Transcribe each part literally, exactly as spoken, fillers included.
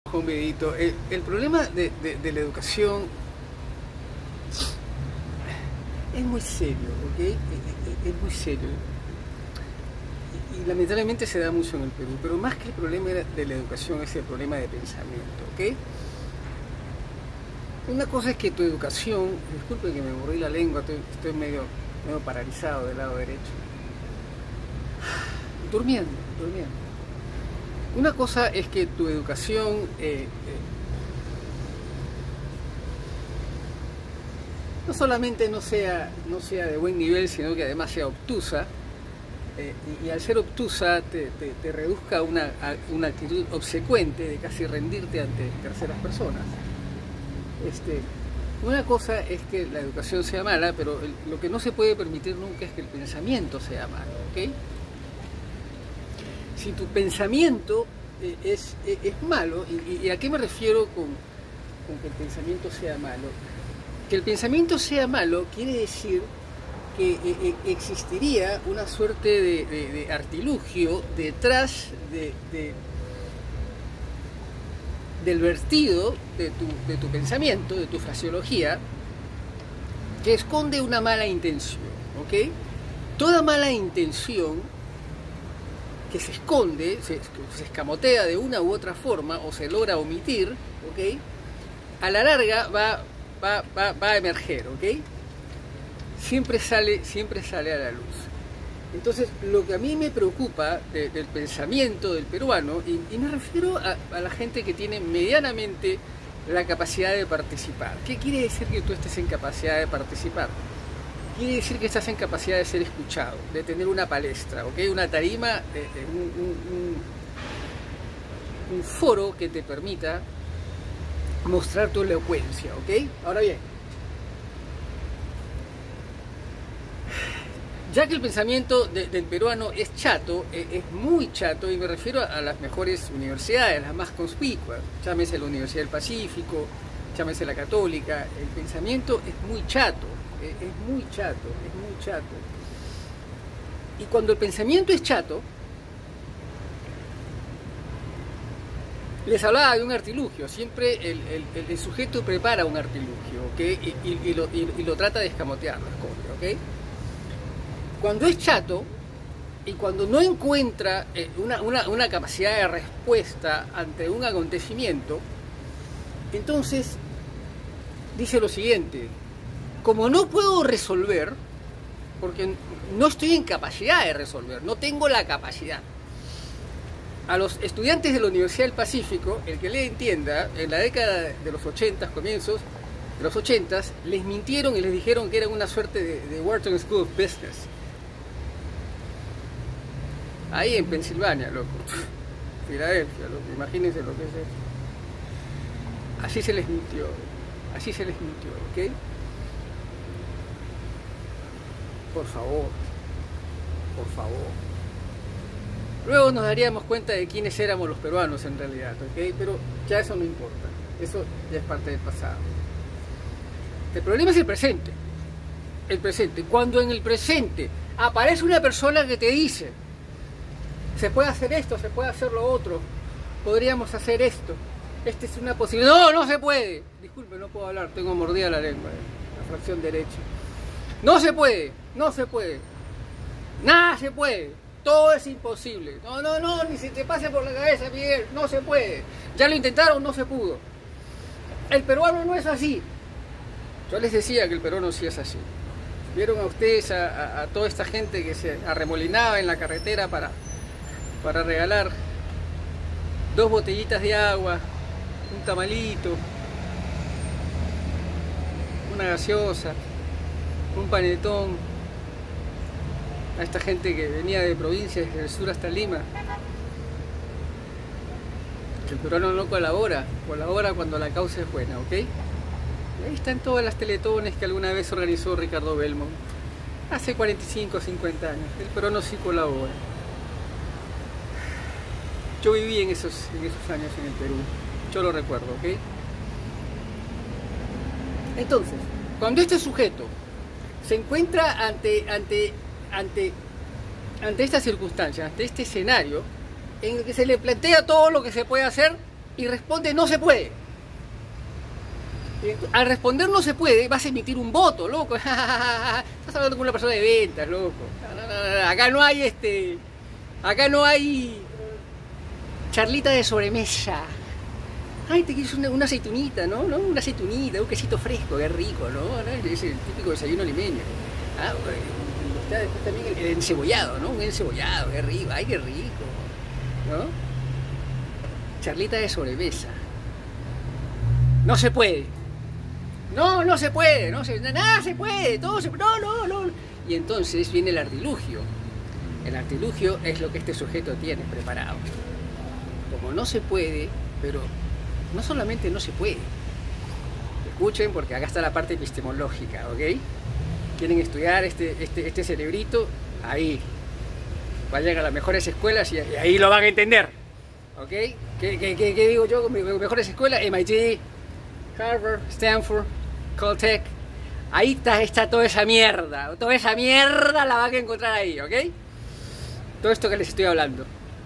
Juan Benedito, el, el problema de, de, de la educación es muy serio, ¿ok? Es, es, es muy serio. Y, y lamentablemente se da mucho en el Perú, pero más que el problema de la educación es el problema de pensamiento, ¿ok? Una cosa es que tu educación, disculpe que me borré la lengua, estoy, estoy medio, medio paralizado del lado derecho. Durmiendo, durmiendo. Una cosa es que tu educación eh, eh, no solamente no sea, no sea de buen nivel, sino que además sea obtusa, eh, y, y al ser obtusa te, te, te reduzca a una, a una actitud obsecuente de casi rendirte ante terceras personas. Este, una cosa es que la educación sea mala, pero el, lo que no se puede permitir nunca es que el pensamiento sea malo, ¿ok? Si tu pensamiento eh, es, es, es malo, y, y a qué me refiero con, con que el pensamiento sea malo? Que el pensamiento sea malo quiere decir que eh, existiría una suerte de, de, de artilugio detrás de, de, del vertido de tu, de tu pensamiento, de tu fraseología, que esconde una mala intención, ¿ok? Toda mala intención que se esconde, se, se escamotea de una u otra forma o se logra omitir, ¿ok? A la larga va, va, va, va a emerger, ¿ok? Siempre sale, siempre sale a la luz. Entonces, lo que a mí me preocupa de, del pensamiento del peruano, y, y me refiero a, a la gente que tiene medianamente la capacidad de participar. ¿Qué quiere decir que tú estés en capacidad de participar? Quiere decir que estás en capacidad de ser escuchado, de tener una palestra, ¿ok? Una tarima, eh, un, un, un, un foro que te permita mostrar tu elocuencia, ¿ok? Ahora bien, ya que el pensamiento de, del peruano es chato, eh, es muy chato, y me refiero a, a las mejores universidades, las más conspicuas, llámese la Universidad del Pacífico, llámese la Católica, el pensamiento es muy chato. Es muy chato, es muy chato. Y cuando el pensamiento es chato, les hablaba de un artilugio. Siempre el, el, el sujeto prepara un artilugio, ¿okay? y, y, y, lo, y, y lo trata de escamotear, lo esconde, ¿okay? Cuando es chato y cuando no encuentra eh, una, una, una capacidad de respuesta ante un acontecimiento, entonces dice lo siguiente: como no puedo resolver, porque no estoy en capacidad de resolver, no tengo la capacidad. A los estudiantes de la Universidad del Pacífico, el que le entienda, en la década de los ochentas, comienzos de los ochentas, les mintieron y les dijeron que eran una suerte de, de Wharton School of Business. Ahí en Pensilvania, loco. Filadelfia, loco. Imagínense lo que es eso. Así se les mintió, así se les mintió, ¿ok? Por favor, por favor. Luego nos daríamos cuenta de quiénes éramos los peruanos en realidad, ¿ok? Pero ya eso no importa, eso ya es parte del pasado. El problema es el presente, el presente. Cuando en el presente aparece una persona que te dice, se puede hacer esto, se puede hacer lo otro, podríamos hacer esto, esta es una posibilidad. No, no se puede. Disculpe, no puedo hablar, tengo mordida la lengua, la fracción derecha. No se puede, no se puede, nada se puede, todo es imposible. No, no, no, ni se te pase por la cabeza, Miguel, no se puede. Ya lo intentaron, no se pudo. El peruano no es así. Yo les decía que el peruano sí es así. Vieron a ustedes a, a, a toda esta gente que se arremolinaba en la carretera para, para regalar dos botellitas de agua, un tamalito, una gaseosa, un panetón, a esta gente que venía de provincias desde el sur hasta Lima. El peruano no colabora, colabora cuando la causa es buena, ¿ok? Y ahí están todas las teletones que alguna vez organizó Ricardo Belmont, hace cuarenta y cinco o cincuenta años. El peruano sí colabora. Yo viví en esos, en esos años en el Perú, yo lo recuerdo, ¿ok? Entonces, cuando este sujeto se encuentra ante, ante, ante, ante esta circunstancia, ante este escenario, en el que se le plantea todo lo que se puede hacer y responde no se puede. Al responder no se puede, vas a emitir un voto, loco. Estás hablando con una persona de ventas, loco. No, no, no, no. Acá no hay este. Acá no hay charlita de sobremesa. Ay, te quieres una, una aceitunita, ¿no? ¿no? Una aceitunita, un quesito fresco, qué rico, ¿no? ¿no? Es el típico desayuno limeño. Ah, está después también el, el encebollado, ¿no? Un encebollado, qué rico, ay, qué rico, ¿no? Charlita de sobremesa. No se puede. No, no se puede, no se, nada se puede, todo se no, no, no. Y entonces viene el artilugio. El artilugio es lo que este sujeto tiene preparado. Como no se puede, pero no solamente no se puede. Escuchen, porque acá está la parte epistemológica, ¿ok? Quieren estudiar este, este, este cerebrito, ahí. Vayan a las mejores escuelas y, y ahí lo van a entender, ¿ok? ¿Qué, qué, qué, qué digo yo? Mejores escuelas, M I T, Harvard, Stanford, Caltech. Ahí está, está toda esa mierda. Toda esa mierda la van a encontrar ahí, ¿ok? Todo esto que les estoy hablando.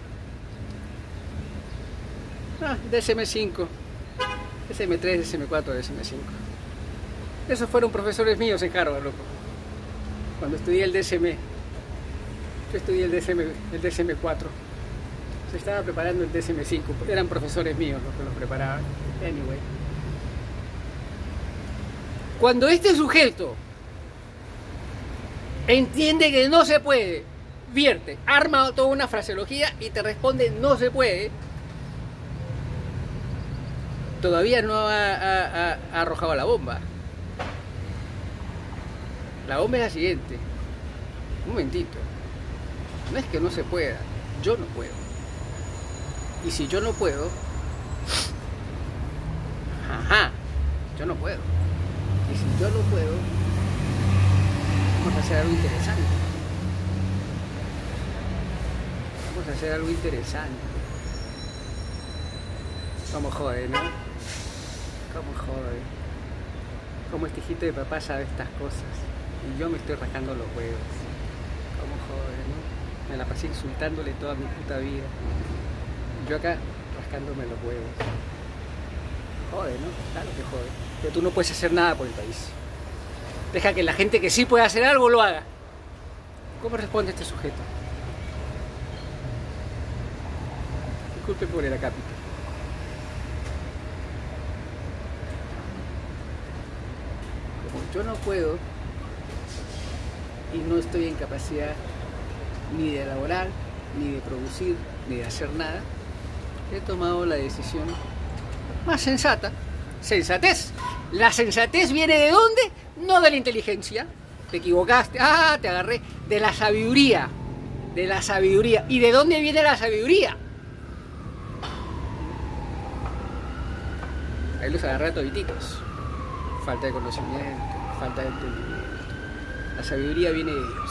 Ah, D S M cinco, D S M tres, D S M cuatro, D S M cinco. Esos fueron profesores míos en Harvard, loco. Cuando estudié el D S M. Yo estudié el D S M, el D S M cuatro. Se estaba preparando el D S M cinco. Eran profesores míos los que los preparaban. Anyway. Cuando este sujeto entiende que no se puede, vierte, arma toda una fraseología y te responde no se puede, todavía no ha, ha, ha arrojado la bomba. La bomba es la siguiente. Un momentito. No es que no se pueda, yo no puedo. Y si yo no puedo, ajá, yo no puedo. Y si yo no puedo, vamos a hacer algo interesante. Vamos a hacer algo interesante. Como jode, ¿no? Como jode. Como este hijito de papá sabe estas cosas. Y yo me estoy rascando los huevos. Como jode, ¿no? Me la pasé insultándole toda mi puta vida. Yo acá rascándome los huevos. Jode, ¿no? Claro que jode. Pero tú no puedes hacer nada por el país. Deja que la gente que sí puede hacer algo lo haga. ¿Cómo responde este sujeto? Disculpe por el acápite. Como yo no puedo y no estoy en capacidad ni de elaborar, ni de producir, ni de hacer nada, he tomado la decisión más sensata. Sensatez. La sensatez viene ¿de dónde? No de la inteligencia. Te equivocaste. Ah, te agarré. De la sabiduría. De la sabiduría. ¿Y de dónde viene la sabiduría? Ahí los agarré a todititos. Falta de conocimiento, falta de entendimiento. La sabiduría viene de Dios.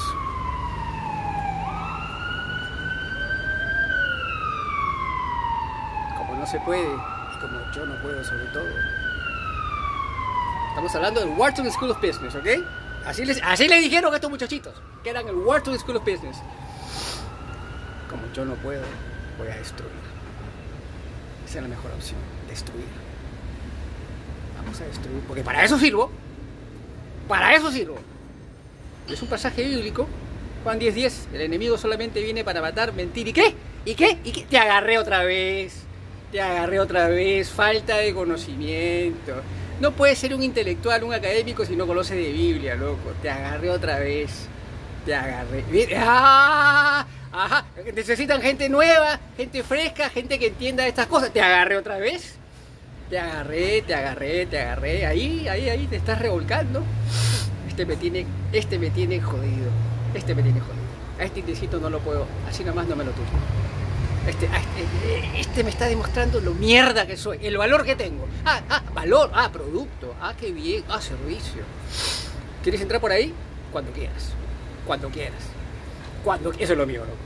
Como no se puede, y como yo no puedo sobre todo. Estamos hablando del Wharton School of Business, ¿ok? Así les, así le dijeron a estos muchachitos, que eran el Wharton School of Business. Como yo no puedo, voy a destruir. Esa es la mejor opción, destruir. Vamos a destruir, porque para eso sirvo. Para eso sirvo. Es un pasaje bíblico, Juan diez diez. El enemigo solamente viene para matar, mentir. ¿Y qué? ¿Y qué? ¿Y qué? Te agarré otra vez. Te agarré otra vez. Falta de conocimiento. No puedes ser un intelectual, un académico si no conoces de Biblia, loco. Te agarré otra vez. Te agarré. ¡Ah! Ajá. Necesitan gente nueva, gente fresca, gente que entienda estas cosas. Te agarré otra vez. Te agarré, te agarré, te agarré. Ahí, ahí, ahí te estás revolcando. Este me tiene, este me tiene jodido. Este me tiene jodido. A este indecito no lo puedo. Así nomás no me lo tuyo. Este, este, este me está demostrando lo mierda que soy, el valor que tengo. Ah, ah, valor, ah, producto, ah, qué bien, ah, servicio. ¿Quieres entrar por ahí? Cuando quieras, cuando quieras, cuando, eso es lo mío, ¿no?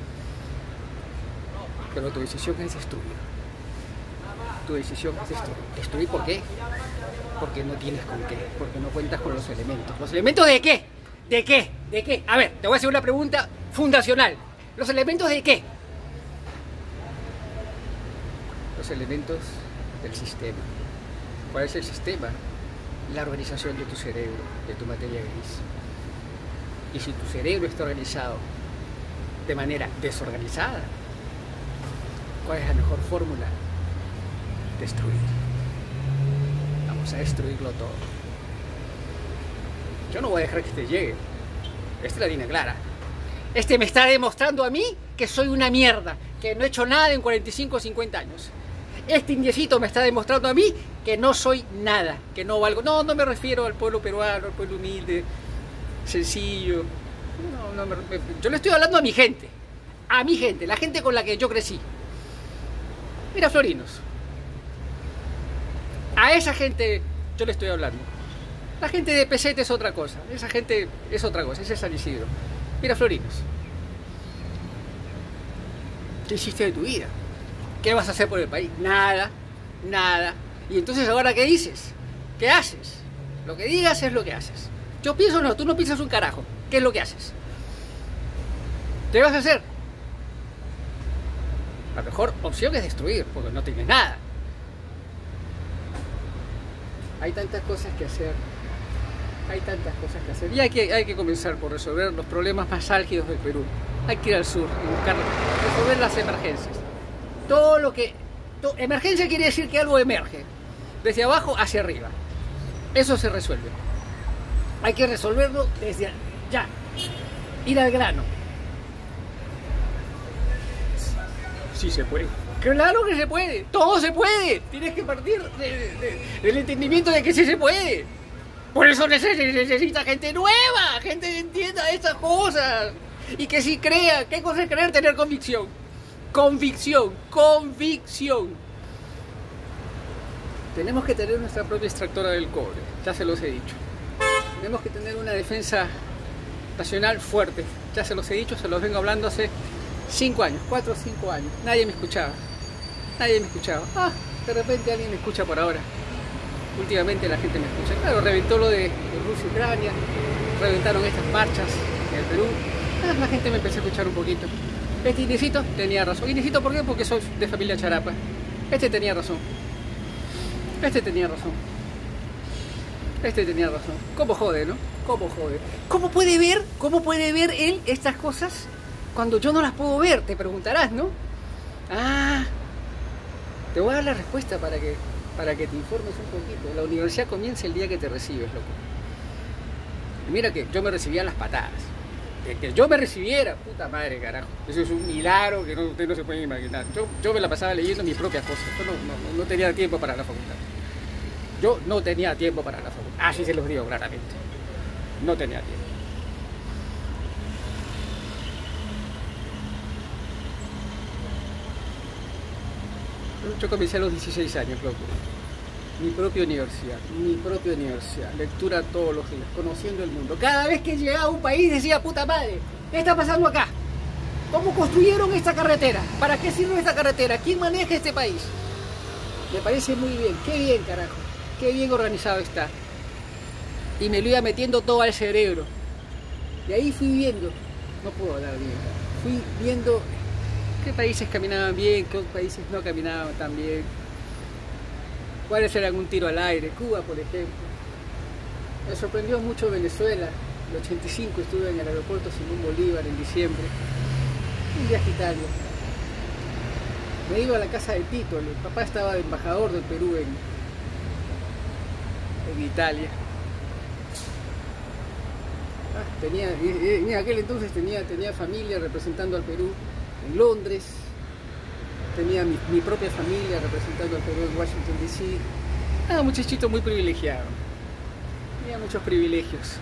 Pero tu decisión es destruir. Tu decisión es destruir. ¿Destruir por qué? Porque no tienes con qué, porque no cuentas con los elementos. ¿Los elementos de qué? ¿De qué? ¿De qué? A ver, te voy a hacer una pregunta fundacional. ¿Los elementos de qué? los elementos del sistema. ¿Cuál es el sistema? La organización de tu cerebro, de tu materia gris. Y si tu cerebro está organizado de manera desorganizada, ¿cuál es la mejor fórmula? Destruir. Vamos a destruirlo todo. Yo no voy a dejar que este llegue. Esta es la línea clara. Este me está demostrando a mí que soy una mierda, que no he hecho nada en cuarenta y cinco o cincuenta años. Este indiecito me está demostrando a mí que no soy nada, que no valgo. No, no me refiero al pueblo peruano, al pueblo humilde, sencillo. No, no me, yo le estoy hablando a mi gente, a mi gente, la gente con la que yo crecí. Mira, Florinos. A esa gente yo le estoy hablando. La gente de Pesete es otra cosa, esa gente es otra cosa, ese es San Isidro. Mira, Florinos. ¿Qué hiciste de tu vida? ¿Qué vas a hacer por el país? Nada, nada. Y entonces, ¿ahora qué dices? ¿Qué haces? Lo que digas es lo que haces. Yo pienso, no, tú no piensas un carajo. ¿Qué es lo que haces? ¿Qué vas a hacer? La mejor opción es destruir, porque no tienes nada. Hay tantas cosas que hacer. Hay tantas cosas que hacer. Y hay que, hay que comenzar por resolver los problemas más álgidos del Perú. Hay que ir al sur y buscar resolver las emergencias. Todo lo que... To, emergencia quiere decir que algo emerge. Desde abajo hacia arriba. Eso se resuelve. Hay que resolverlo desde ya. Ir al grano. Sí se puede. Claro que se puede. Todo se puede. Tienes que partir de, de, de, del entendimiento de que sí se puede. Por eso necesita gente nueva. Gente que entienda estas cosas. Y que sí crea. ¿Qué cosa es creer? Tener convicción. Convicción. Convicción. Tenemos que tener nuestra propia extractora del cobre. Ya se los he dicho. Tenemos que tener una defensa nacional fuerte. Ya se los he dicho, se los vengo hablando hace cinco años, cuatro o cinco años. Nadie me escuchaba. Nadie me escuchaba. Ah, de repente alguien me escucha por ahora. Últimamente la gente me escucha. Claro, reventó lo de, de Rusia y Ucrania. Reventaron estas marchas en el Perú. Ah, la gente me empezó a escuchar un poquito. Este Inecito tenía razón. Inecito, ¿por qué? Porque soy de familia charapa. Este tenía razón. Este tenía razón. Este tenía razón. ¿Cómo jode, no? ¿Cómo jode? ¿Cómo puede ver? ¿Cómo puede ver él estas cosas cuando yo no las puedo ver? Te preguntarás, ¿no? Ah, te voy a dar la respuesta para que, para que te informes un poquito. La universidad comienza el día que te recibes, loco. Y mira que yo me recibía a las patadas. Que, que yo me recibiera, puta madre, carajo. Eso es un milagro que no, ustedes no se pueden imaginar. Yo, yo me la pasaba leyendo mis propias cosas. Yo no, no, no tenía tiempo para la facultad. Yo no tenía tiempo para la facultad. Así se los digo claramente. No tenía tiempo. Yo comencé a los dieciséis años, loco. Mi propia universidad, mi propia universidad. Lectura todos los días, conociendo el mundo. Cada vez que llegaba a un país decía, puta madre, ¿qué está pasando acá? ¿Cómo construyeron esta carretera? ¿Para qué sirve esta carretera? ¿Quién maneja este país? Me parece muy bien. Qué bien, carajo. Qué bien organizado está. Y me lo iba metiendo todo al cerebro. Y ahí fui viendo, no puedo hablar bien, fui viendo qué países caminaban bien, qué países no caminaban tan bien, cuáles eran un tiro al aire. Cuba, por ejemplo. Me sorprendió mucho Venezuela. En el ochenta y cinco estuve en el aeropuerto Simón Bolívar en diciembre. Un viaje a Italia. Me iba a la casa de Tito, el papá estaba de embajador del Perú en, en Italia. Ah, tenía, en aquel entonces tenía, tenía familia representando al Perú en Londres. Tenía mi, mi propia familia representando al Perú en Washington D C. Ah, un muchachito muy privilegiado. Tenía muchos privilegios.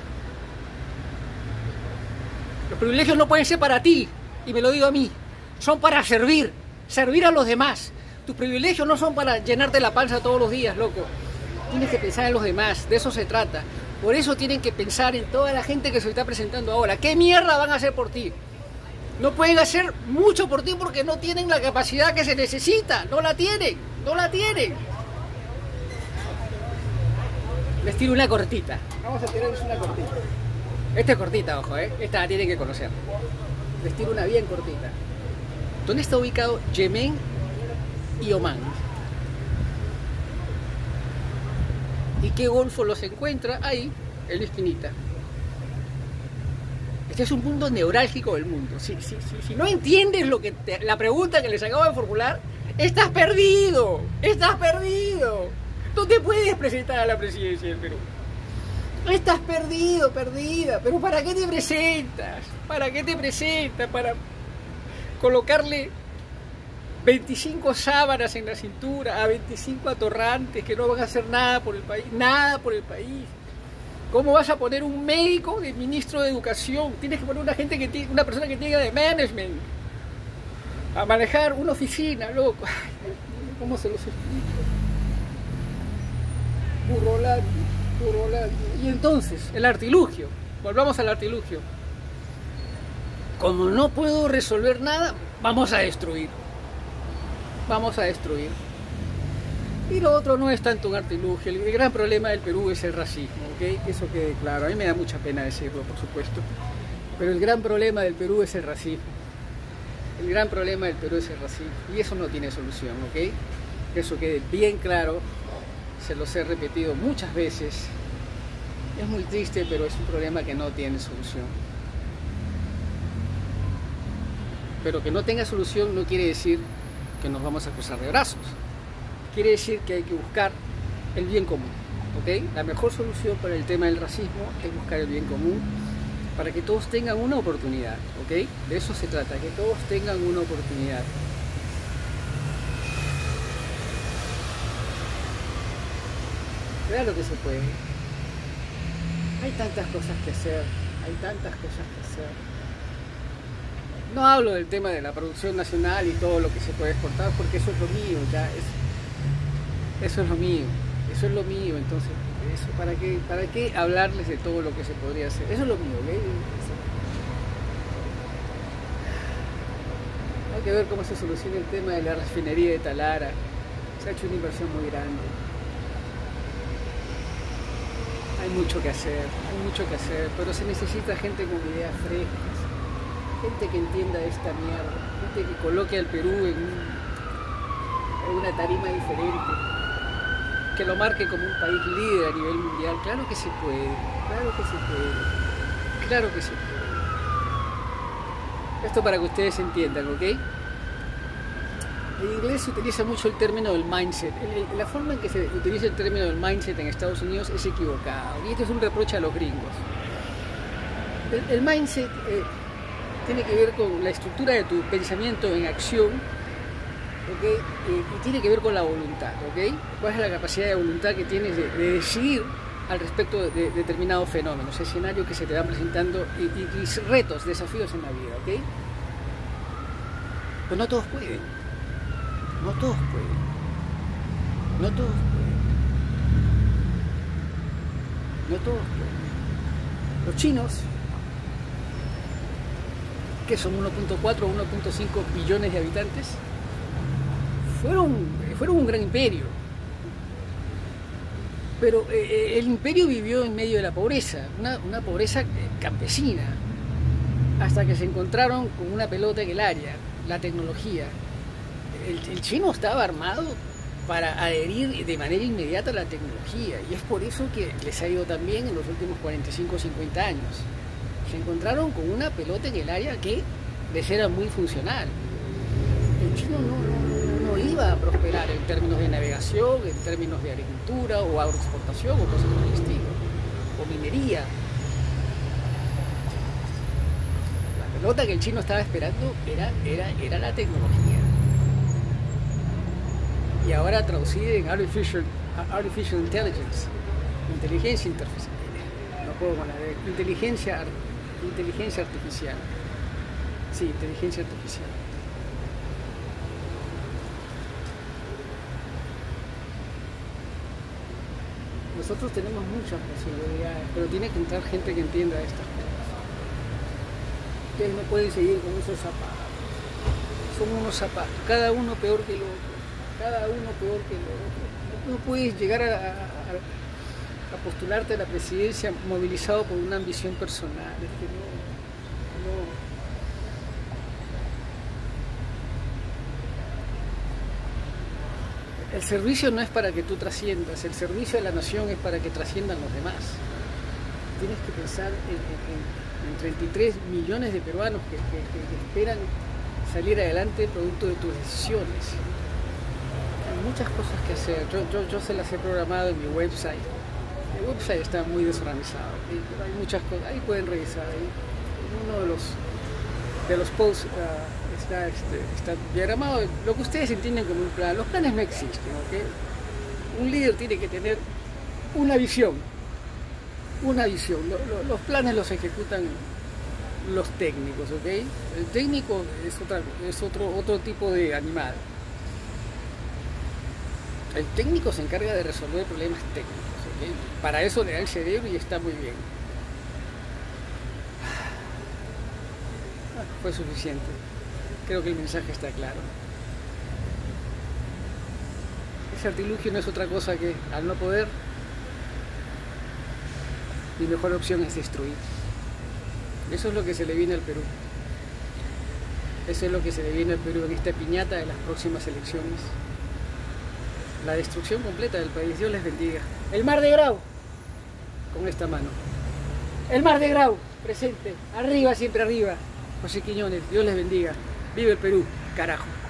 Los privilegios no pueden ser para ti, y me lo digo a mí. Son para servir, servir a los demás. Tus privilegios no son para llenarte la panza todos los días, loco. Tienes que pensar en los demás, de eso se trata. Por eso tienen que pensar en toda la gente que se está presentando ahora. ¿Qué mierda van a hacer por ti? No pueden hacer mucho por ti porque no tienen la capacidad que se necesita. No la tienen, no la tienen. Les tiro una cortita. Vamos a tirarles una cortita. Esta es cortita, ojo, ¿eh? Esta la tienen que conocer. Les tiro una bien cortita. ¿Dónde está ubicado Yemen y Omán? ¿Y qué golfo los encuentra? Ahí, en la esquinita. Este es un punto neurálgico del mundo. Si, si, si, si no entiendes lo que te, la pregunta que les acabo de formular, estás perdido, estás perdido. No te puedes presentar a la presidencia del Perú. Estás perdido, perdida. Pero ¿para qué te presentas? ¿Para qué te presentas? Para colocarle veinticinco sábanas en la cintura a veinticinco atorrantes que no van a hacer nada por el país, nada por el país. ¿Cómo vas a poner un médico de ministro de educación? Tienes que poner una gente que tiene, una persona que tenga de management a manejar una oficina, loco. ¿Cómo se los explico? Burrolando, burrolando. Y entonces, el artilugio, volvamos al artilugio. Como no puedo resolver nada, vamos a destruir. Vamos a destruir. Y lo otro no es tanto un artilugio. El gran problema del Perú es el racismo, ¿ok? Que eso quede claro. A mí me da mucha pena decirlo, por supuesto. Pero el gran problema del Perú es el racismo. El gran problema del Perú es el racismo. Y eso no tiene solución, ¿ok? Que eso quede bien claro. Se los he repetido muchas veces. Es muy triste, pero es un problema que no tiene solución. Pero que no tenga solución no quiere decir que nos vamos a cruzar de brazos. Quiere decir que hay que buscar el bien común, ¿ok? La mejor solución para el tema del racismo es buscar el bien común para que todos tengan una oportunidad, ¿ok? De eso se trata, que todos tengan una oportunidad. Claro que se puede. Hay tantas cosas que hacer, hay tantas cosas que hacer. No hablo del tema de la producción nacional y todo lo que se puede exportar, porque eso es lo mío, ya es, eso es lo mío, eso es lo mío, entonces, eso, ¿para qué, para qué hablarles de todo lo que se podría hacer? Eso es lo mío, ¿ok? Eso. Hay que ver cómo se soluciona el tema de la refinería de Talara. Se ha hecho una inversión muy grande. Hay mucho que hacer, hay mucho que hacer, pero se necesita gente con ideas frescas. Gente que entienda esta mierda, gente que coloque al Perú en, un, en una tarima diferente, que lo marque como un país líder a nivel mundial. Claro que se puede, claro que se puede, claro que se puede. Esto para que ustedes entiendan, ¿ok? En inglés se utiliza mucho el término del mindset. La forma en que se utiliza el término del mindset en Estados Unidos es equivocado, y esto es un reproche a los gringos. El, el mindset... Eh, tiene que ver con la estructura de tu pensamiento en acción, ¿okay? y, y tiene que ver con la voluntad, ¿okay? ¿Cuál es la capacidad de voluntad que tienes de, de decidir al respecto de, de determinados fenómenos, escenarios que se te van presentando y, y, y retos, desafíos en la vida, ¿okay? Pero no todos pueden, no todos pueden, no todos pueden, no todos pueden. Los chinos, que son uno punto cuatro o uno punto cinco billones de habitantes, fueron, fueron un gran imperio. Pero eh, el imperio vivió en medio de la pobreza, una, una pobreza campesina, hasta que se encontraron con una pelota en el área, la tecnología. El, el chino estaba armado para adherir de manera inmediata a la tecnología, y es por eso que les ha ido tan bien en los últimos cuarenta y cinco o cincuenta años. Se encontraron con una pelota en el área que les era muy funcional. El chino no, no, no iba a prosperar en términos de navegación, en términos de agricultura o agroexportación o cosas por el estilo, o minería. La pelota que el chino estaba esperando era, era, era la tecnología. Y ahora traducida en artificial, artificial intelligence, inteligencia artificial. No puedo con la de inteligencia artificial. Inteligencia artificial. Sí, inteligencia artificial. Nosotros tenemos muchas posibilidades, pero tiene que entrar gente que entienda estas cosas. Ustedes no pueden seguir con esos zapatos. Son unos zapatos, cada uno peor que el otro. Cada uno peor que el otro. No puedes llegar a, a, a postularte a la presidencia movilizado por una ambición personal. Es que no, no. El servicio no es para que tú trasciendas, el servicio a la nación es para que trasciendan los demás. Tienes que pensar en, en, en treinta y tres millones de peruanos que, que, que esperan salir adelante producto de tus decisiones. Hay muchas cosas que hacer, yo, yo, yo se las he programado en mi website. Mi website está muy desorganizado, pero hay muchas cosas, ahí pueden revisar. Ahí, uno de los, de los posts uh, está, este, está diagramado, lo que ustedes entienden como un plan. Los planes no existen, ¿ok? Un líder tiene que tener una visión, una visión. Lo, lo, los planes los ejecutan los técnicos, ¿ok? El técnico es, otra, es otro, otro tipo de animal. El técnico se encarga de resolver problemas técnicos, ¿ok? Para eso le da el cerebro y está muy bien. Ah, fue suficiente. Creo que el mensaje está claro. Ese artilugio no es otra cosa que, al no poder, mi mejor opción es destruir. Eso es lo que se le viene al Perú. Eso es lo que se le viene al Perú en esta piñata de las próximas elecciones. La destrucción completa del país. Dios les bendiga. El Mar de Grau, con esta mano. El Mar de Grau, presente. Arriba, siempre arriba. José Quiñones, Dios les bendiga. Vive el Perú, carajo.